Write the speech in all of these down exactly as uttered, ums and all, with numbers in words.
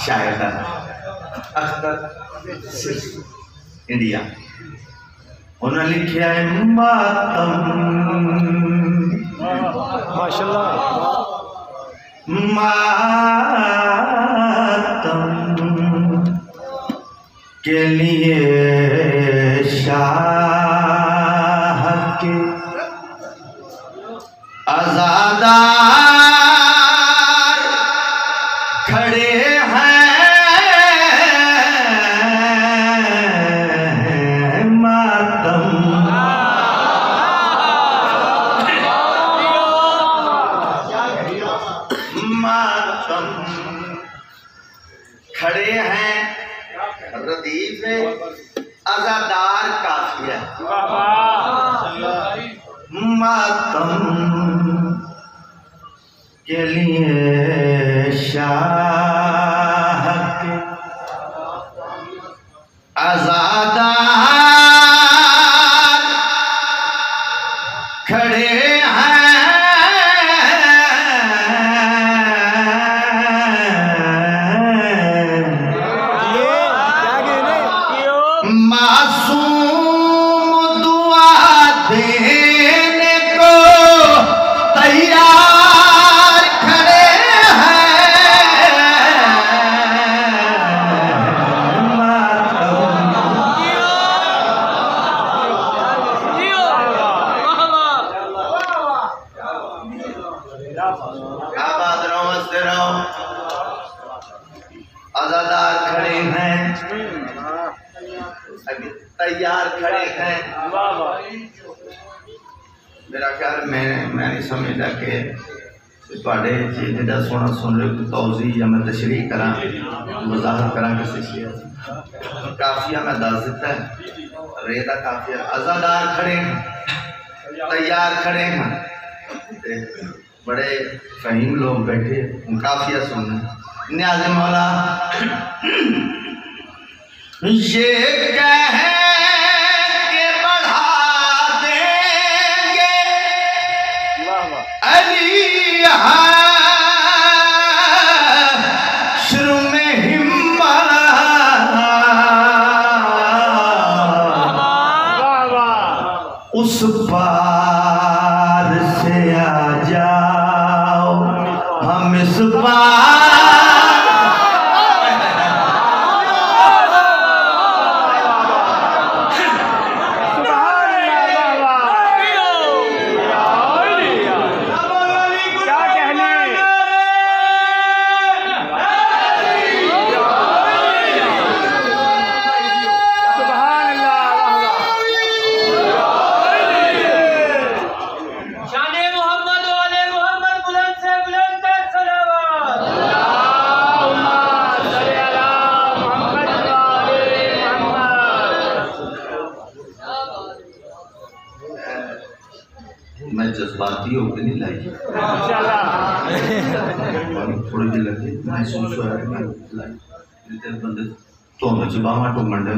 शायर का अख्तर इंडिया। उन्हें लिखा है मातम माशाल्लाह मातम के लिए शाह के आज़ादार खड़े हैं मातम मातम खड़े हैं रदीफ है आज़ादार काफिया मातम के लिए शाह के आज़ादार खड़े मासूम दुआ देने को तैयार खड़े हैं आबाद रहो मस्त रहो आज़ादार खड़े हैं तैयार खड़े हैं। मेरा ख्याल मैं मैं नहीं समझता कि थोड़े जिदा सोना सुन रहे हो तौजी या मैं तशरीह करा वजाहत करा किसी चीज़ काफिया मैं दस दिता है रेदा काफिया आज़ादार खड़े हैं तैयार खड़े हैं। बड़े फहीम लोग बैठे काफिया सुनना न्याज़ मौला ये कह के बढ़ा देंगे अली शुरू में हिम्मत उस पार से आ जाओ हम इस पार मैं जज्बाती होकर नहीं लाई थोड़ी देर लगे महसूस हो रहा है लाई बंदे तो बावा तो मंडे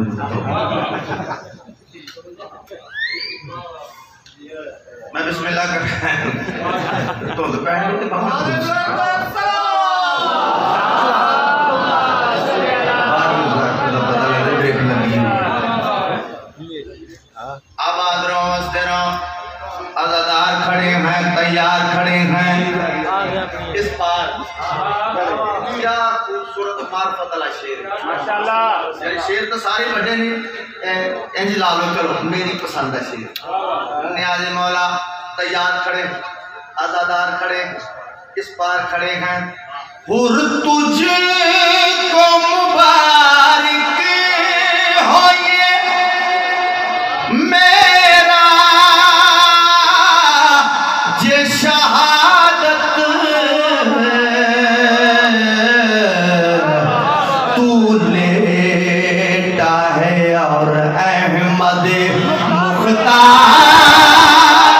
मैं बिस्मिल्लाह कर तो पहले तो बावा आबाद रहो मस्त रहो आज़ादार खड़े हैं तैयार खड़े हैं इस पार क्या खूबसूरत मार्फत वाला शेर माशाल्लाह शेर तो सारे बड़े ने इंज ला लो चलो मेरी पसंद है शेर न्याज़ मौला तैयार खड़े आज़ादार खड़े इस पार खड़े हैं हुर तुझे को मुबारक हो ये मेरा ये शहादत तू लेटा है और अहमद मुख्तार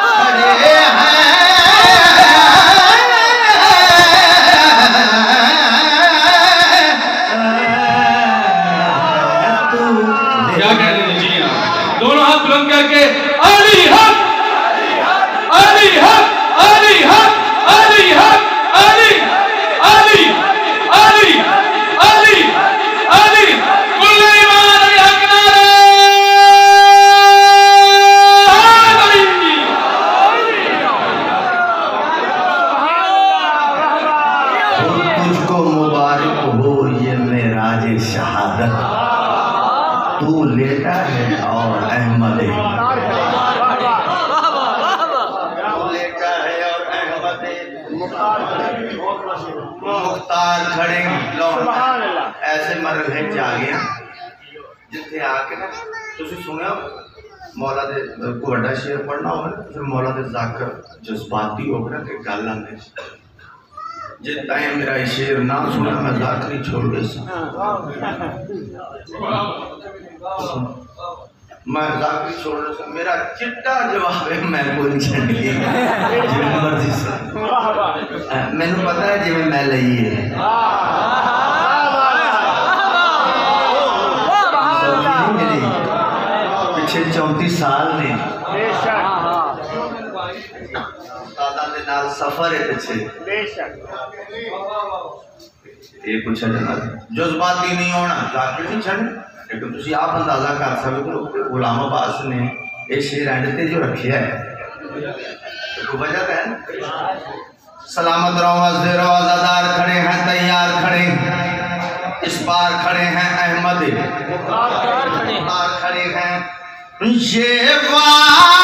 खड़े हैं ताजे शहादत, तू लेटा है और अहमद मुख्तार खड़े ऐसे मरल है जागिया जिथे आके ना तुसी सुनिया मौला दे को बड़ा शेर पढ़ना हो फिर मौला दे जाकर जज्बाती हो गया कि गल आंदे जे टाइम मेरा शेर ना सुना मैं जाकर छोड़ दे मैं जाकर छोड़ दे मेरा चिट्टा जवाब है मैं कोई छड़ी जिवें मर्जी से मैनू पता है जिवें मैं लई है पिछे चौंतीस साल ने सफर है पिछे ये पूछा जाना जज्बाती नहीं होना जाकर नहीं छड़ लेकिन तुम आप अंदाजा कर सकते हो गुलाम अब्बास ने ये शेर एंड ते जो रखिया है तो वजह है सलामत रहो हज़रत रोज़ादार खड़े हैं तैयार खड़े इस बार खड़े हैं अहमद खड़े हैं ये